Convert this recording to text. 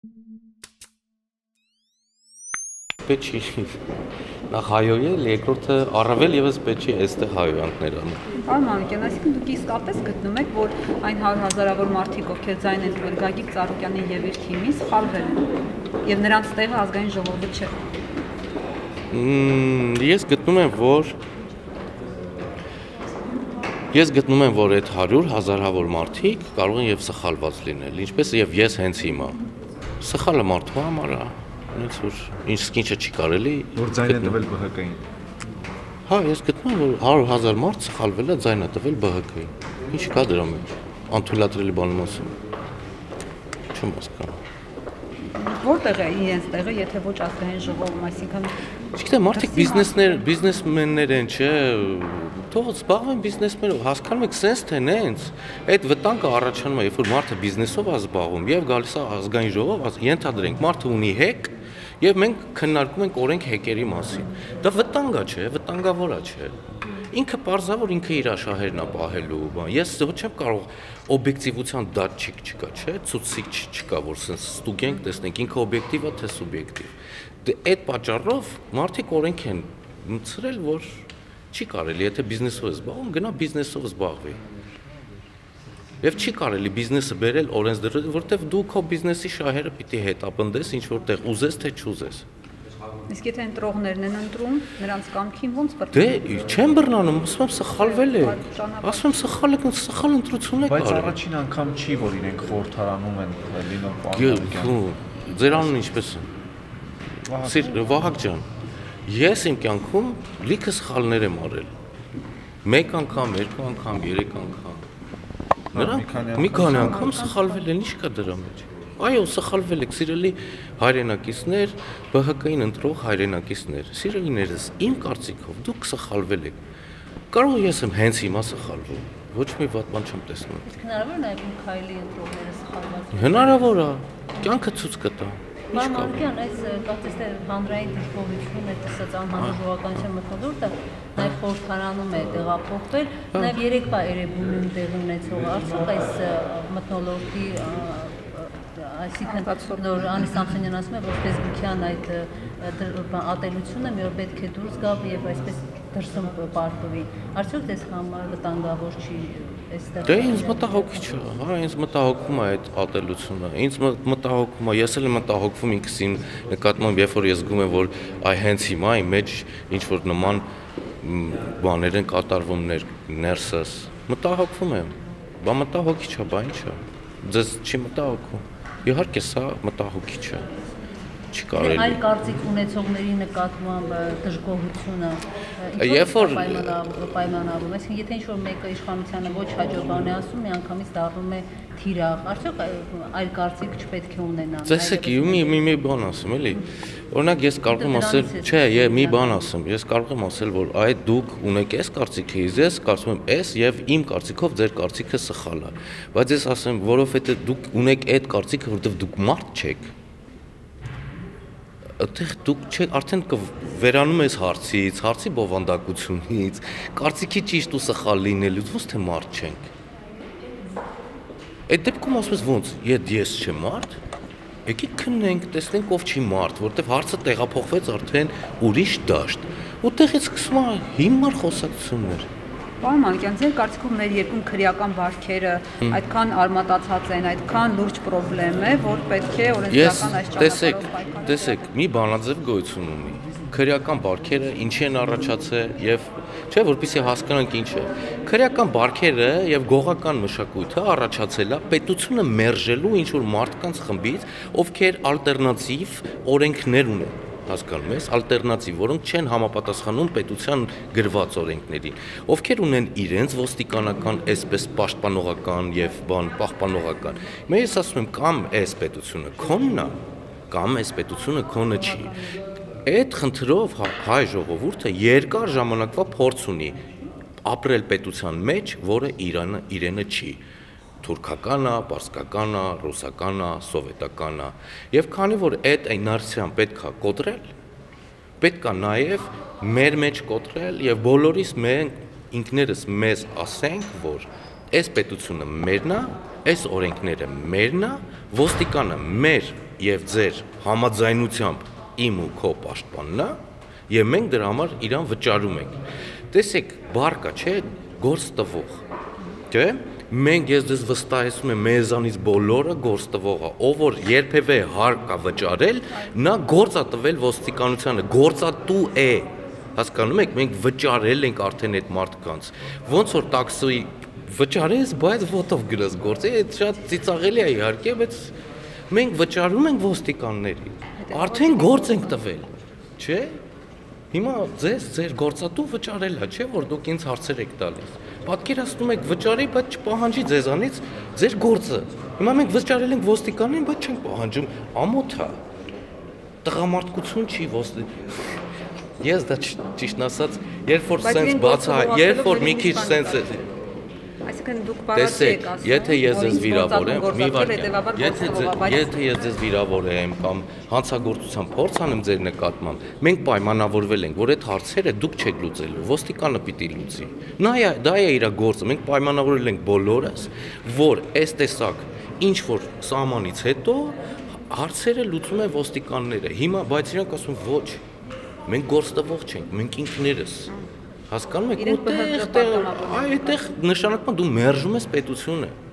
Պետք չի նախ հայոյը, երկրորդը առավել եւս պետք չի այստեղ հայոյանքներ անում։ Պարոն Մանուկյան, այսինքն դուք իսկապես գտնում եք, որ այն 100 հազարավոր մարդիկ, ովքեր ձայն են տվել Գագիկ Ծառուկյանի եւ իր թիմին, սխալվել են, եւ նրանց տեղը ազգային ժողովը չէ։ Ես գտնում եմ, որ այդ 100 հազարավոր մարդիկ կարող են եւ սխալված լինել, ինչպես եւ ես հենց հիմա։ Սխալը մարդու համար է, ոնց որ ինչը չի կարելի։ Որ ձայն է տվել ԲՀԿ-ին։ Հա, ես գտնում եմ, որ 100 հազար մարդ սխալվել է, ձայն է տվել ԲՀԿ-ին։ Ինչ կա դրա մեջ։ Անթույլատրելի բան ասում։ Չեմ հասկանում։ Որտեղ է իրենց տեղը, եթե ոչ ազգային ժողովում, այսինքն Չգիտեմ, մարդիկ բիզնեսմեններ են, չէ, թող զբաղվեն բիզնեսներով, հասկանում եք, սենց թե նենց, այդ վտանգը առաջանում է, երբ որ մարդը բիզնեսով է զբաղվում եւ գալիս է ազգային ժողով, ենթադրենք, մարդը ունի հեկ եւ մենք քննարկում ենք օրենք հեկերի մասին։ Դա վտանգ է, չէ, վտանգավոր է, չէ։ Ինքը պարզավոր ինքը իր աշխարհերն է պահելու, բան։ Ես ոչ չեմ կարող օբյեկտիվության դատչիկ չկա, չէ, ցուցիչ չկա, որ սենց ստուգենք, տեսնենք ինքը օբյեկտիվ է թե սուբյեկտիվ։ Դե այդ պատճառով մարդիկ օրենք են մտցրել, որ չի կարելի, եթե բիզնեսով ես զբաղվում, գնա բիզնեսով զբաղվի։ Եվ չի կարելի բիզնեսը բերել օրենսդրել, որտեվ դու քո բիզնեսի շահերը պիտի հետապնդես, ինչ որտեղ ուզես թե չուզես։ Իսկ եթե ընտրողներն են ընտրում, նրանց կամքին ո՞նց բռնում։ Դե չեմ բռնանում, ասում եմ սխալվել է։ Ասում եմ սխալ ընտրություն եք արել։ Բայց առաջին անգամ չի, որ իրենք խորհրդարանում են լինում պարոն։ Ձեր անունը ինչպես է։ Վահագ ջան, ես իմ կյանքում լիքը սխալներ եմ արել։ 1 անգամ, 2 անգամ, 3 անգամ։ Նրանք մի քանի անգամ սխալվել են, ինչ կա դրա մեջ։ Այո, սխալվել եք, սիրելի հայրենակիցներ, ԲՀԿ-ին ընտրող հայրենակիցներ, սիրելիներս, իմ կարծիքով դուք սխալվել եք։ Կարող ես եմ հենց հիմա սխալվում, ոչ մի վատ բան չեմ տեսնում։ Իսկ հնարավոր է նաև քայլի ընտրողները սխալված։ Հնարավոր է, կյանքը ցույց կտա։ Պարոն Մանուկյան, այս կարծես թե հանրային դժգոհությունը, տեսած անհանդուրժողականության մթնոլորտը նաև խորհրդարանում է տեղափոխվել, նաև երեկվա Էրեբունիում տեղի ունեցող արդյոք այս մթնոլորտի այսինքն նոր Անի Սամսոնյան ասում է, որ ֆեյսբուքյան այդ ատելությունը մի օր պետք է դուրս գա եւ այսպես դրսում պարտվի։ Արդյոք դες համար վտանգավոր չի այստեղ։ Դե ինձ մտահոգիչ է, հա, ինձ մտահոգում է այդ ատելությունը։ Ինձ մտահոգում է, ես էլ եմ մտահոգվում ինքսին նկատմամբ, երբ որ ես զգում եմ, որ այ հենց հիմա իմ մեջ ինչ որ նման բաներ են կատարվում ներսս։ Մտահոգվում եմ։ Բա մտահոգիչ է, բա ինչ է։ Ձեզ չի մտահոգում։ Իհարկե սա մտահոգիչ է։ Չի կարելի։ Այլ կարծիք ունեցողների նկատմամբ դժգոհությունը երբ որ պայմանավորվում, այսինքն եթե ինչ-որ մեկը իշխանությանը ոչ հաջող բան է ասում, միանգամից դառնում է թիրախ, արդյոք այլ կարծիք չպետք է ունենան։ Տեսեք, մի բան ասում, էլի։ Օրինակ ես կարող եմ ասել, չէ, մի բան ասում, ես կարող եմ ասել, որ այ դուք ունեք այս կարծիքը, ես կարծում եմ այս եւ իմ կարծիքով ձեր կարծիքը սխալ է։ Բայց ես ասեմ, որովհետեւ դուք ունեք այդ կարծիքը, որովհետեւ դուք մարդ չեք։ Այդտեղ դուք չեք արդեն վերանում ես հարցի բովանդակությունից, կարծիքի ճիշտ ու սխալ լինելուց, ոնց թե մարդ չենք։ Այդ դեպքում ասում ես ոնց, ես չեմ մարդ, եկեք քննենք, տեսնենք ով չի մարդ, որտեվ հարցը տեղափոխվեց արդեն ուրիշ դաշտ։ Ուտեղից սկսում է հիմար խոսակցություններ։ Պարոն Մանուկյան, ձեր կարծիքով մեր երկրում քրեական բարքերը այդքան արմատացած են, այդքան լուրջ խնդրեմ է, որ պետք է օրենսդրական այս ճանապարհով պայքարել։ Տեսեք, մի բանաձև գոյություն ունի։ Քրեական բարքերը ինչի են առաջացել եւ չէ, որպեսզի հասկանանք ինչ է։ Քրեական բարքերը եւ գողական մշակույթը առաջացել է պետությունը մերժելու ինչ որ մարդկանց խմբից, ովքեր ալտերնատիվ օրենքներ ունեն։ Հասկանում ես, ալտերնատիվ, որոնք չեն համապատասխանում պետության գրված օրենքներին, ովքեր ունեն իրենց ոստիկանական, այսպես պաշտպանողական եւ պահպանողական։ Ես ասում եմ, կամ այս պետությունը քոնն է, կամ այս պետությունը քոնը չի։ Այդ խնդրով հայ ժողովուրդը երկար ժամանակվա փորձ ունի ապրել պետության մեջ, որը իրենը չի։ Թուրքականա, պարսկականա, ռուսականա, սովետականա եւ քանի որ այդ իներցիան պետքա կոտրել, պետքա նաեւ մեր մեջ կոտրել եւ բոլորիս մենք ինքներս մեզ ասենք, որ այս պետությունը մերն է, այս օրենքները մերն է, ոստիկանը մեր եւ ձեր համաձայնությամբ իմ ու քո պաշտպանն է, եւ մենք դրա համար իրան վճարում ենք։ Տեսեք, բարկա, չէ, գործ տվող։ Չէ՞։ Մենք ես դες վստահեցնում եմ մեզանից բոլորը գործ տվողը, ով որ երբևէ հարկ է վճարել, նա գործ է տվել ոստիկանությանը, գործատու է։ Հասկանում եք, մենք վճարել ենք արդեն այդ մարդկանց։ Ոնց որ տաքսի վճարես, բայց ոտով գրես գործի, այդ շատ ծիծաղելի է իհարկե, բայց մենք վճարում ենք ոստիկանների։ Արդեն գործ ենք տվել, չէ՞։ Հիմա ձեր գործատու վճարել է, չէ՞ որ դուք ինձ հարցեր եք տալիս։ Պատկերացնում եք վճարի, բայց չպահանջի ձեզանից ձեր գործը։ Հիմա մենք վճարել ենք ոստիկանին, բայց չենք պահանջում, ամոթ է։ Տղամարդկություն չի Ես դա ճիշտ ասած, երբ որ սենց բաց է, երբ որ մի քիչ սենց է։ Այսինքն դուք բառացի եք ասում, եթե ես ձեզ վիրավորեմ, մի վարքյան, եթե ես ձեզ վիրավորեմ կամ հանցագործության փորձ անեմ ձեր նկատմամբ, մենք պայմանավորվել ենք, որ այդ հարցերը դուք չեք լուծելու, ոստիկանը պիտի լուծի։ Դա է իր գործը, մենք պայմանավորվել ենք բոլորս, որ այս տեսակ ինչ որ սահմանից հետո հարցերը լուծում են ոստիկանները։ Հիմա բայց իրանք ասում ոչ, մենք գործ տվող չենք, մենք ինքներս։ Հասկանում եք, այդտեղ նշանակում դու մերժում ես պետությունը։